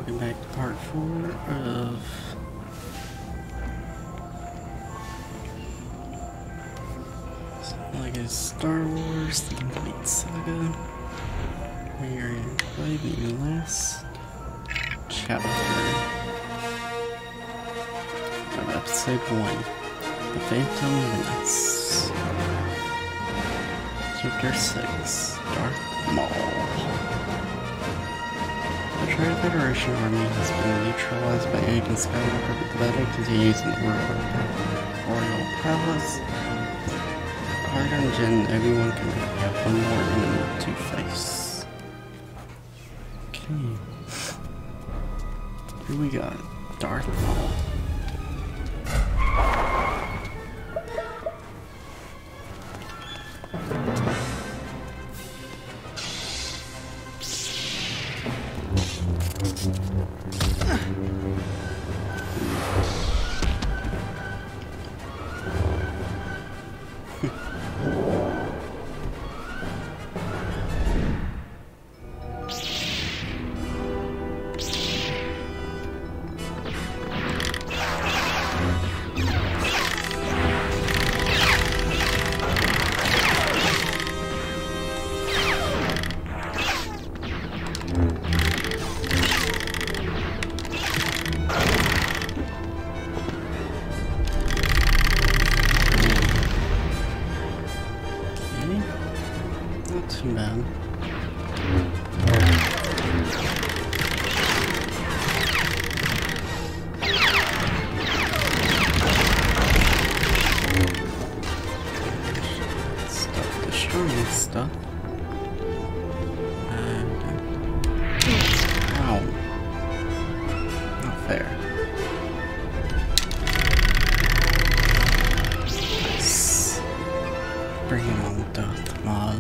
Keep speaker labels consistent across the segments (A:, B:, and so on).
A: welcome back to part 4 of Lego Star Wars, the Complete Saga. We are in the last chapter of episode 1, The Phantom Menace. Chapter 6, Darth Maul. The Federation army has been neutralized by Anakin Skywalker, but the battle continues in the Royal Palace. Pardon Jin, everyone can have one more enemy to face. Okay. Here we got Darth Maul. Not too bad. Stop destroying stuff. Ow. Not fair. Nice. Bring him on, Darth Maul.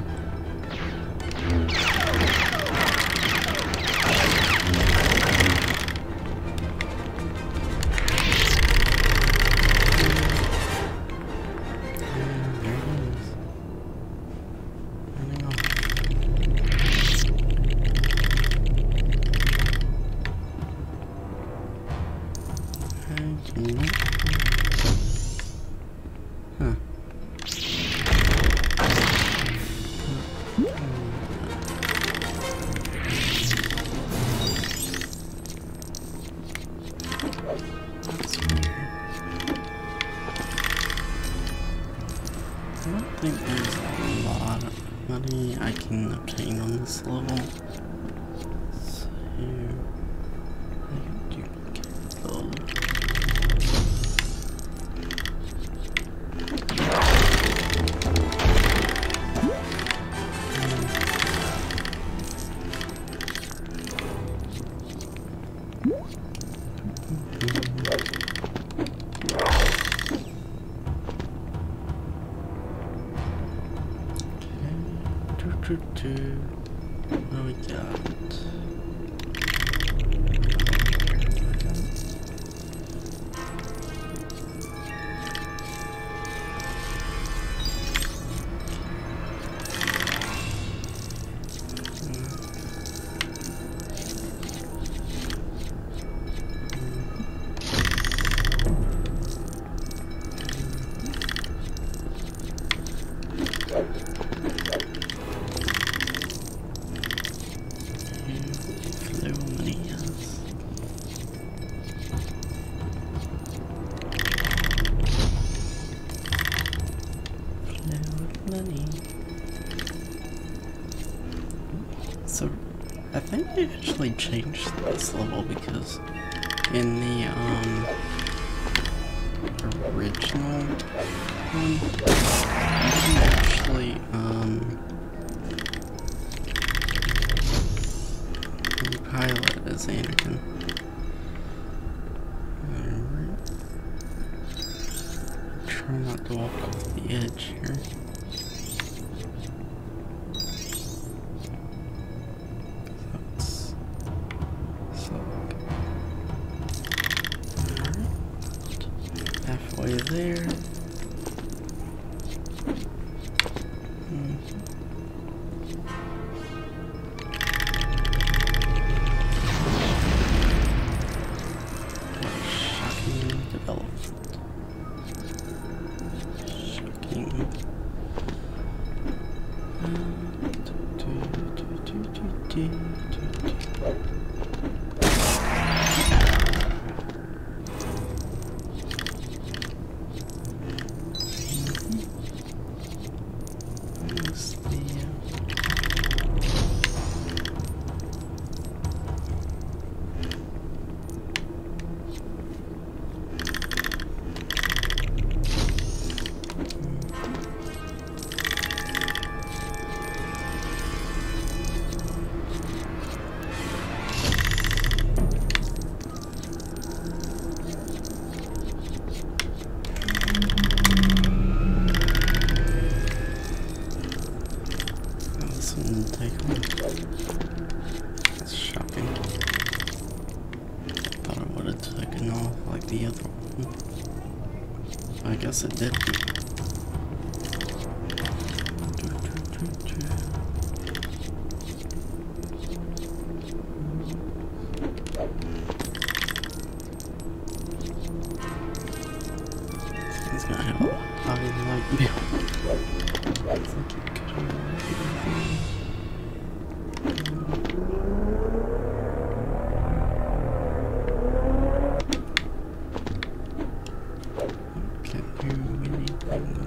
A: I don't think there's a lot of money I can obtain on this level. So I can duplicate those. What we got? So, I think they actually changed this level because in the original one, you didn't actually pilot as Anakin. Alright. Try not to walk off the edge here. Halfway there. the other one. I guess it did. He's gonna have a high light bill. Looks like he could have can't do anything with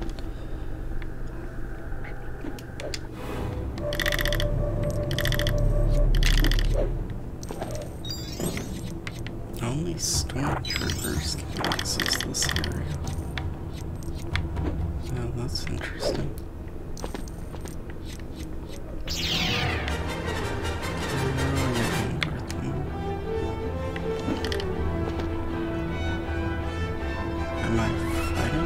A: that. Only stormtroopers can access this area. Oh, that's interesting. Am I fighting?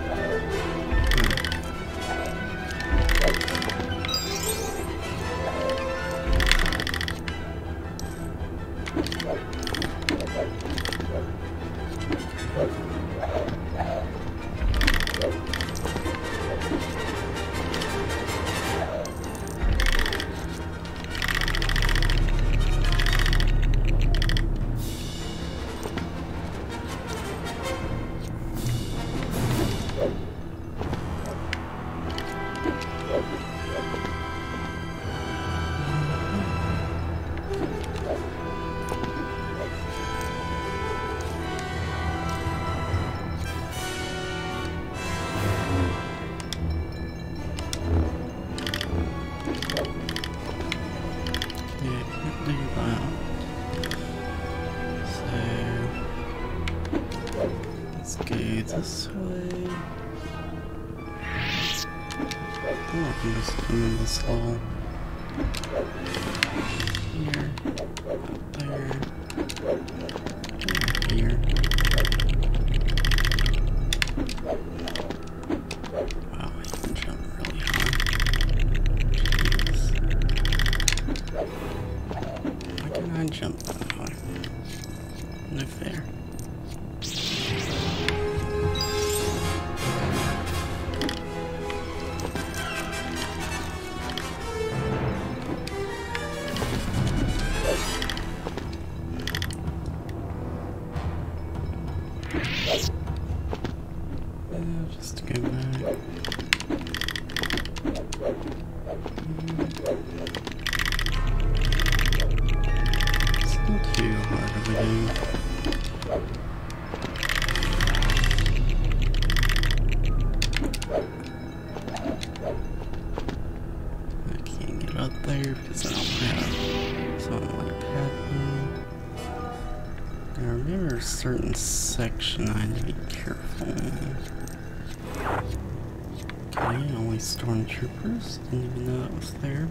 A: This way. Oh, I can just come in this hole. Here. There. Here. Wow, I can jump really high. Jeez. Why can I jump that high? No fair. Just to go back. It's not too hard of a game. I can't get up there because I don't have something like that. I remember a certain section I had to be careful. Okay, only stormtroopers. Didn't even know that was there.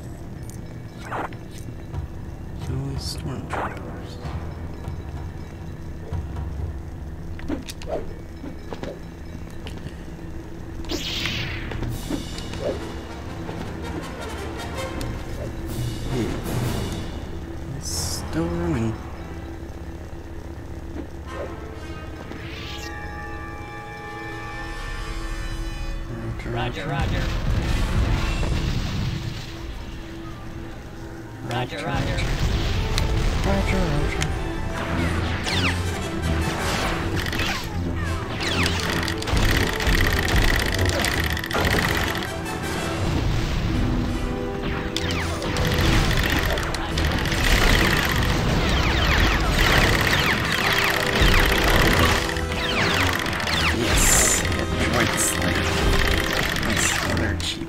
A: Only stormtroopers. It's still running.
B: Roger, roger. Roger, roger.
A: Roger, roger. Yes, it joints like nice, they're cheap.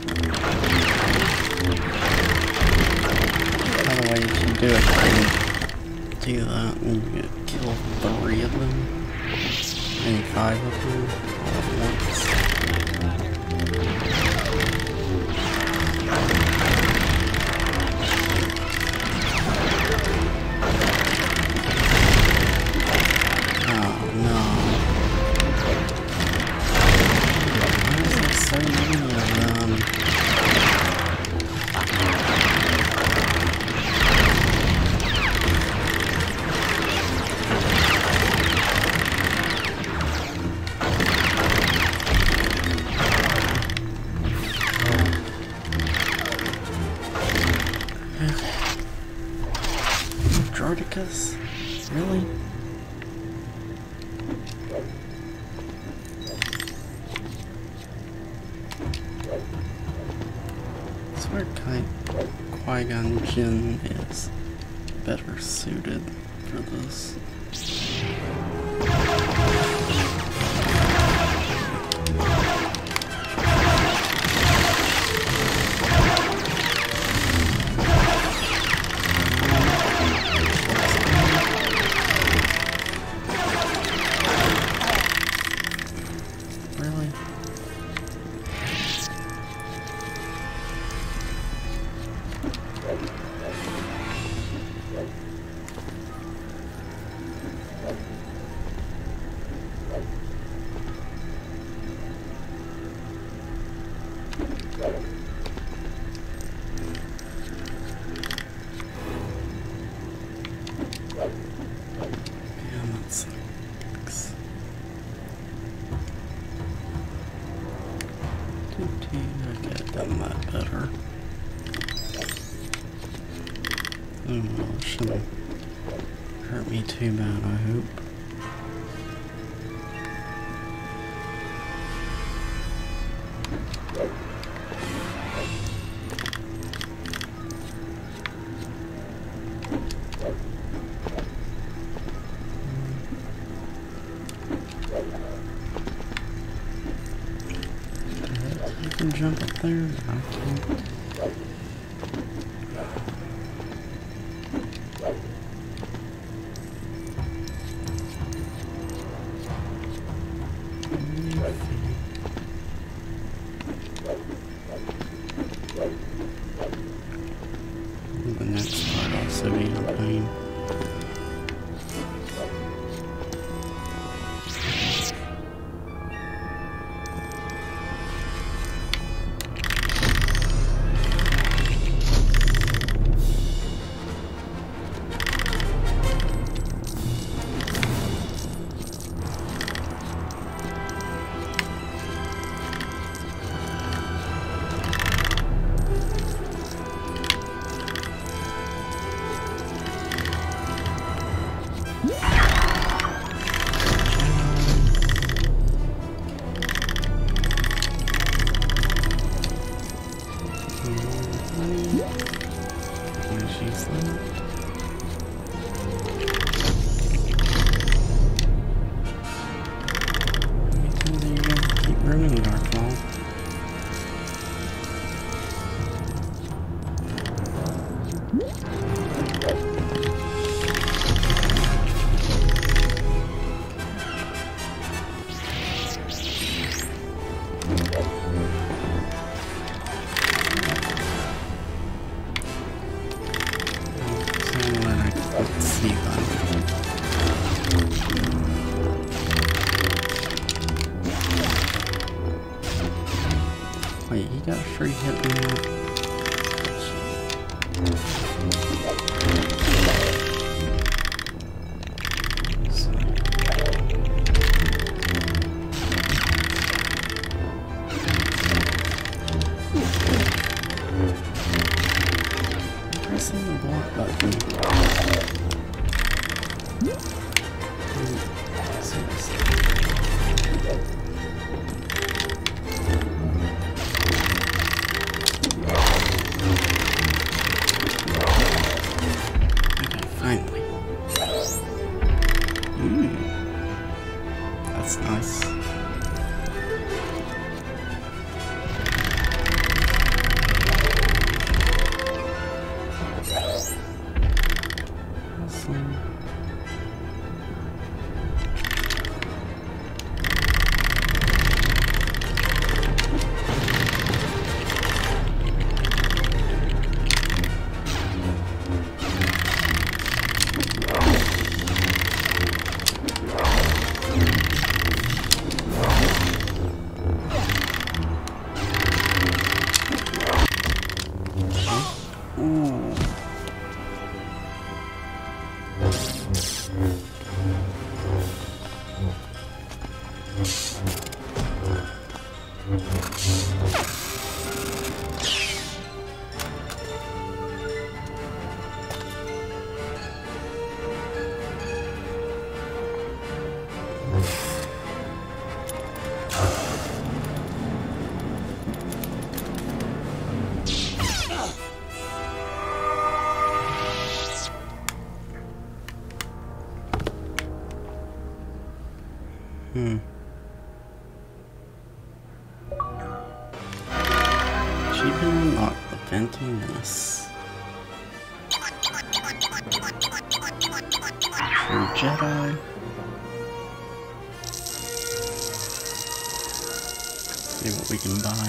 A: By the way, if you do it, do that and you get kill 3 of them, maybe 5 of them, all at once. Oh no. Why is there so many of them? Spartacus? Really? I swear Qui-Gon Jinn is better suited for this. Shouldn't hurt me too bad, I hope. You can jump up there? I can't. The next part also be a pain. Ruining Darth Maul. Wait, he got a free hit on that? Pressing the block button. Seriously. That's nice. Awesome. Ooh. Achievement unlocked, the Phantom Menace. True Jedi. See what we can buy.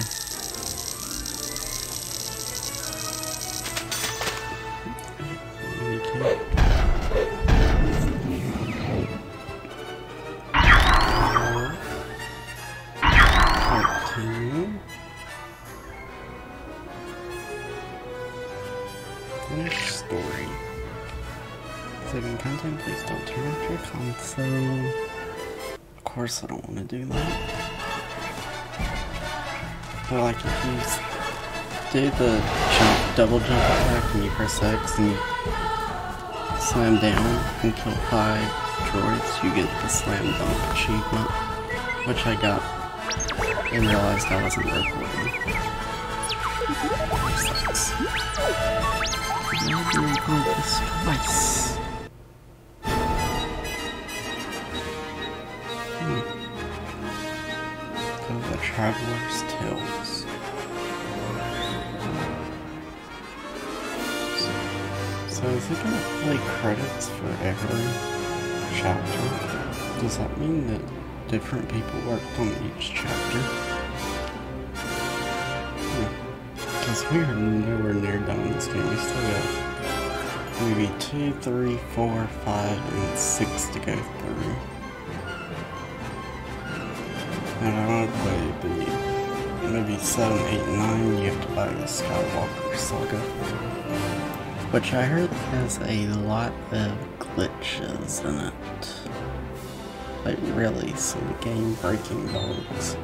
A: Finish story. Saving content, please don't turn off your console. Of course I don't want to do that. But like if you do the double jump attack and you press X and you slam down and kill 5 droids, you get the slam dunk achievement. Which I got and realized I wasn't recording. Sucks. Maybe record this twice. The Traveler's Tales. So is it gonna play credits for every chapter? Does that mean that different people worked on each chapter? Because we are nowhere near done in this game. We still got maybe 2, 3, 4, 5, and 6 to go through. And I want to play the maybe 7, 8, and 9. You have to buy the Skywalker Saga, which I heard has a lot of glitches in it. Like really some game-breaking bugs.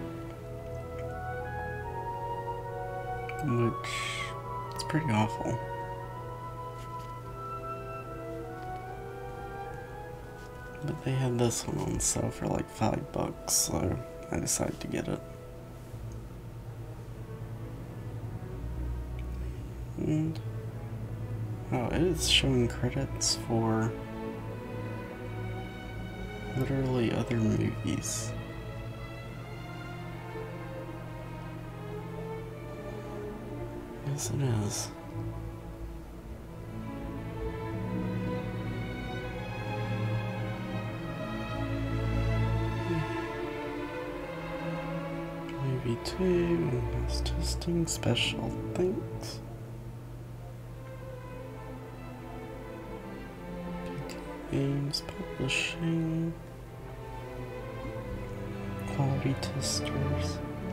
A: Which is pretty awful. But they had this one on sale for like $5, so I decided to get it. And oh, it is showing credits for literally other movies. Yes, it is. Movie 2 has testing special thanks. Games publishing. Quality testers.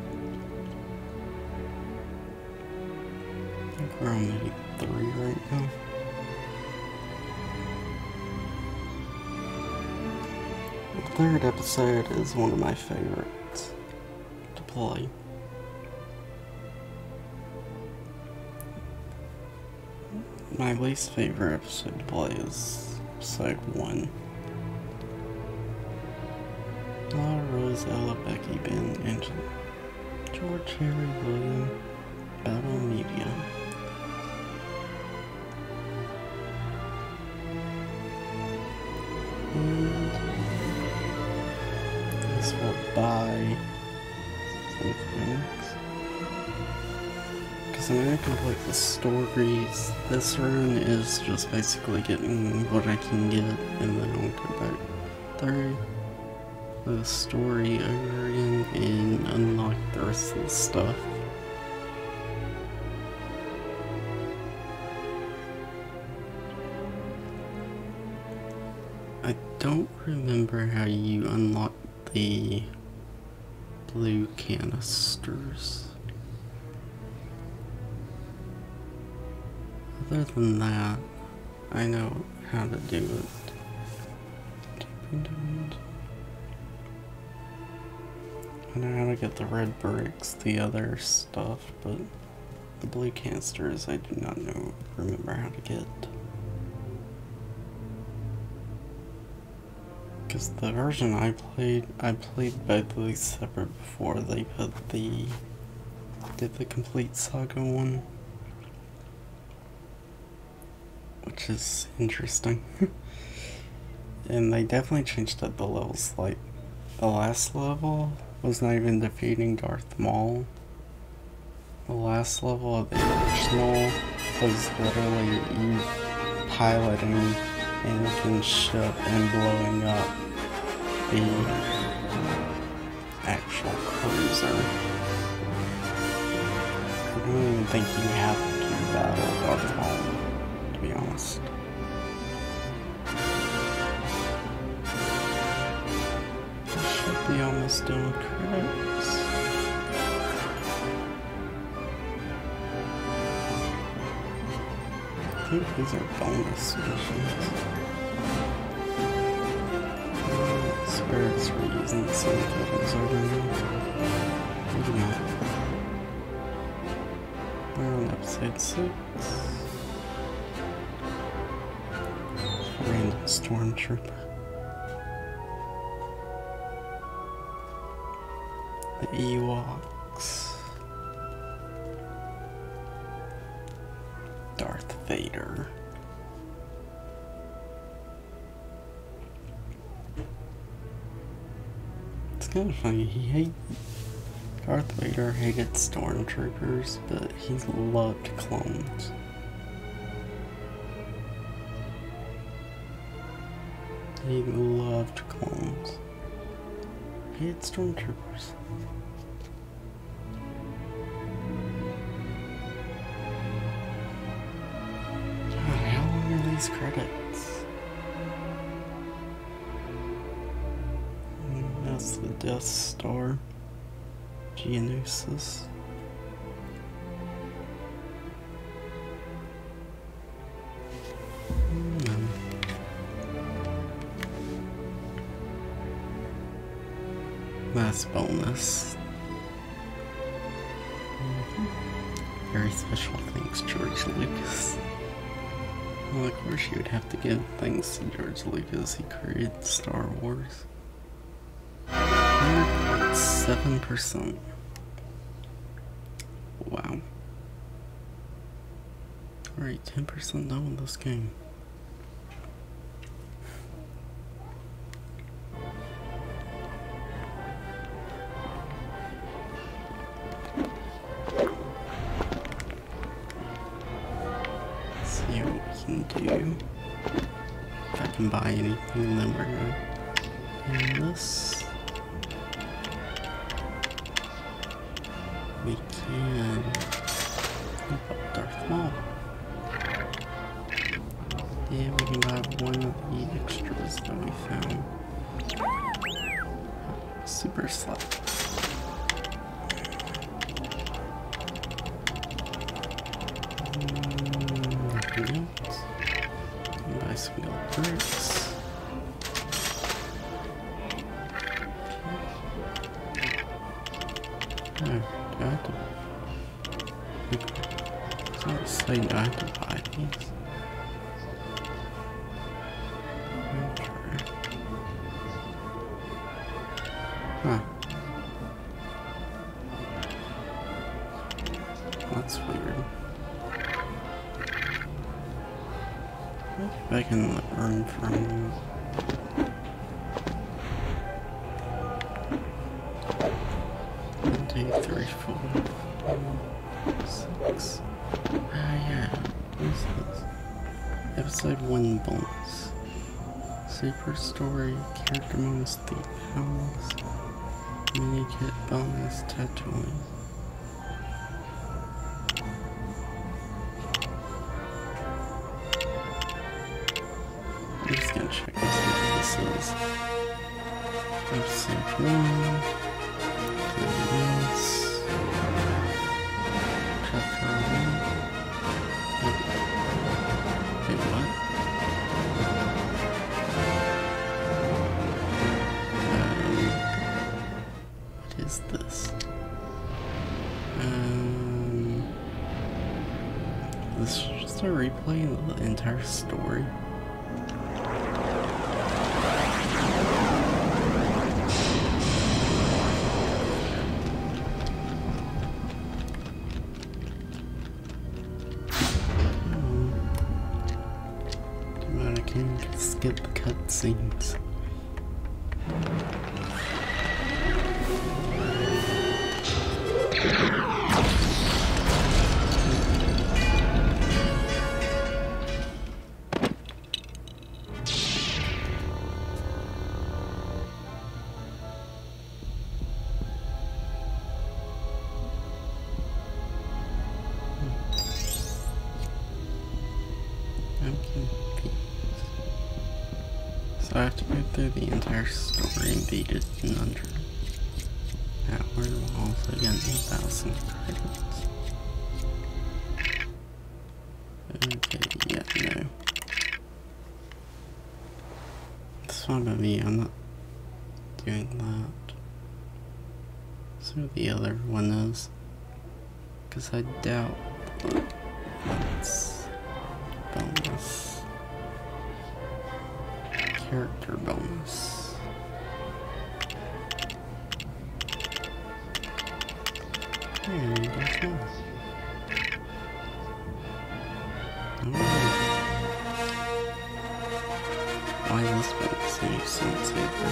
A: I think we're on maybe 3 right now. The 3rd episode is one of my favorites to play. My least favorite episode to play is episode 1. Laura, Rose, Ella, Becky, Ben, Angela, George, Harry, William, Battle Media. And this will buy some things. Because I'm going to complete the stories. This run is just basically getting what I can get, and then I'll go back through the story over again and unlock the rest of the stuff. I don't remember how you unlock the blue canisters. Other than that, I know how to do it. I know how to get the red bricks, the other stuff, but the blue canisters I do not remember how to get. Because the version I played both of these separate before they did the Complete Saga one. Which is interesting. And they definitely changed up the levels like the last level was not even defeating Darth Maul. The last level of the original was literally you piloting Anakin's ship and blowing up the actual cruiser. I don't even think you have to battle Darth Maul, to be honest. Should be almost done credits. I think these are bonus missions. I swear it's reusing the same photos over now. Maybe not. We're on episode 6. Random stormtrooper. The Ewoks. Darth Vader. It's kind of funny, Darth Vader hated stormtroopers, but he loved clones. He loved clones. He hated stormtroopers. God, how long are these credits? That's the Death Star. Geonosis. That's bonus. Very special thanks, George Lucas. Well, of course you would have to give thanks to George Lucas. He created Star Wars. 7%. Wow. Alright, 10% done with this game. Let's see what we can do. If I can buy anything, then we're gonna do this. We can look up Darth Maul. Yeah, we can buy one of the extras that we found. Super slap. Nothing else. Buy some gold bricks. Oh, do I have to? It's not saying I have to buy these. Okay. Huh. That's weird. If I can earn from 2, 3, 4, 5, 6. Ah, yeah. What is this? Episode 1 bonus. Super story, character bonus, the palace, mini kit bonus, Tatooine. I'm just gonna check and see what this is. Episode 1. This. Chapter 1. Wait, what? What is this? This is just a replay of the entire story. Skip cutscenes. So I have to go through the entire story and beat it in under an hour while also getting 8,000 credits. Okay, yeah, no. It's fine by me, I'm not doing that. So the other one is. Because I doubt that's bonus. Character bonus. And that's all. Why this makes any sense either.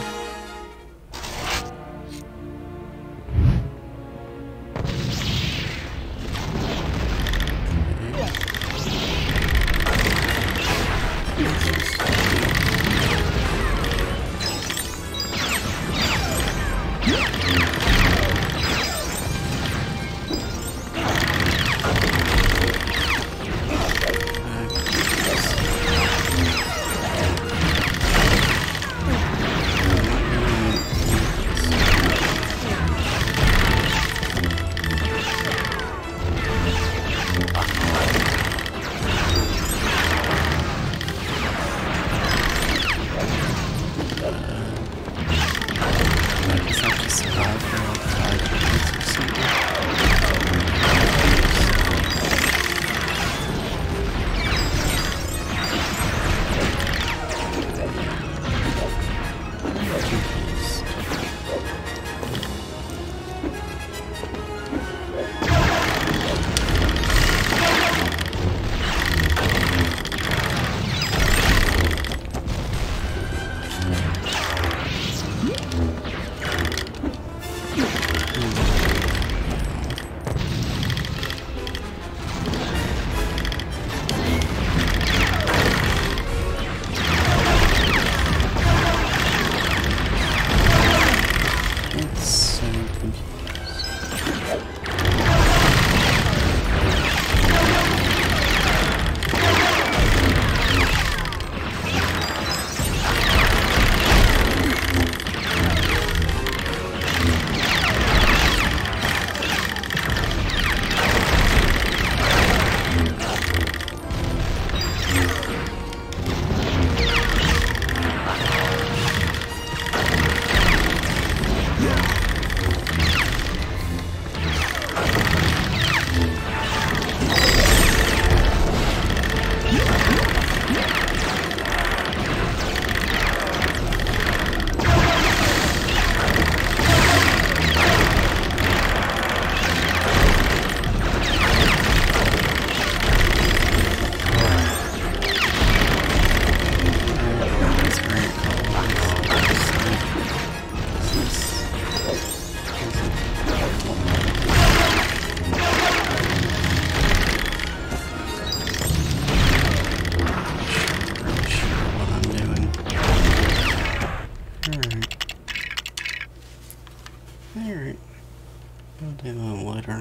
A: I'll do that later.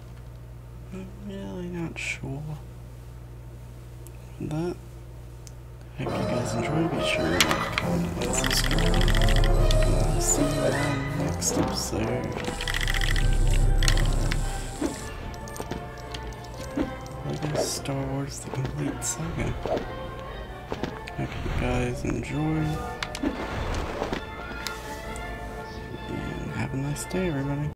A: I'm really not sure. But I hope you guys enjoy. Be sure to like, comment, and subscribe. I'll see you all in the next episode. Lego Star Wars: The Complete Saga. Hope you guys enjoy. And have a nice day, everybody.